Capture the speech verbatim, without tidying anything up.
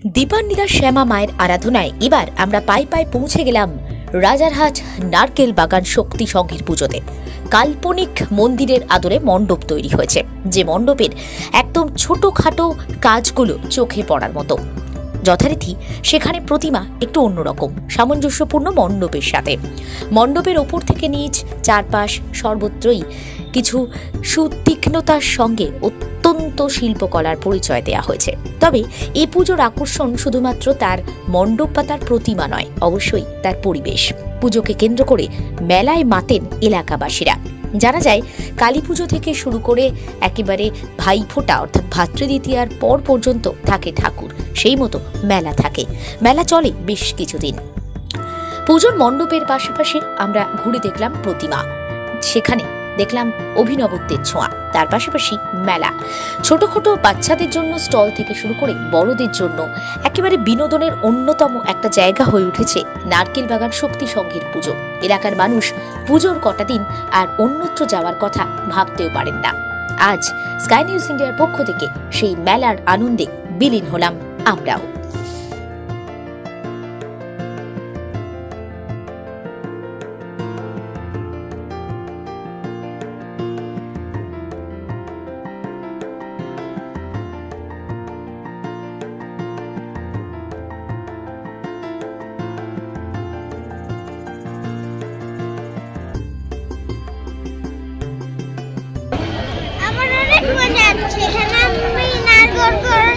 দীপান্বিতা শ্যামা মায়ের আরাধনায় এবার আমরা পাই পাই পৌঁছে গেলাম রাজারহাট নারকেল বাগান শক্তি সংঘের পুজোতে। কাল্পনিক মন্দিরের আদলে মণ্ডপ তৈরি হয়েছে, যে মণ্ডপের একদম ছোটখাটো কাজগুলো চোখে পড়ার মতো। যথারীতি সেখানে প্রতিমা একটু অন্যরকম, সামঞ্জস্যপূর্ণ মণ্ডপের সাথে। মণ্ডপের ওপর থেকে নিচ চারপাশ সর্বত্রই কিছু সুতীক্ষ্ণতার সঙ্গে অত্যন্ত শিল্পকলার পরিচয় দেওয়া হয়েছে। তবে এই পুজোর আকর্ষণ শুধুমাত্র তার মণ্ডপ বা তার প্রতিমা নয়, অবশ্যই তার পরিবেশ। পুজোকে কেন্দ্র করে মেলায় মাতেন এলাকাবাসীরা। জানা যায় কালী পুজো থেকে শুরু করে একেবারে ভাইফোঁটা অর্থাৎ ভাতৃদ্বিতীয়ার পর পর্যন্ত থাকে ঠাকুর, সেই মতো মেলা থাকে। মেলা চলে বেশ কিছুদিন। পুজোর মণ্ডপের পাশাপাশি আমরা ঘুরে দেখলাম প্রতিমা, সেখানে দেখলাম অভিনবত্বের ছোঁয়া। তার পাশাপাশি মেলা, ছোট ছোট বাচ্চাদের জন্য স্টল থেকে শুরু করে বড়দের জন্য একেবারে বিনোদনের অন্যতম একটা জায়গা হয়ে উঠেছে নারকেল বাগান শক্তি সংঘের পুজো। এলাকার মানুষ পুজোর কটা দিন আর অন্যত্র যাওয়ার কথা ভাবতেও পারেন না। আজ স্কাই নিউজ ইন্ডিয়ার পক্ষ থেকে সেই মেলার আনন্দে বিলীন হলাম আমরাও। আমার অনেক মজা হচ্ছে, এখানে আমি নারকেল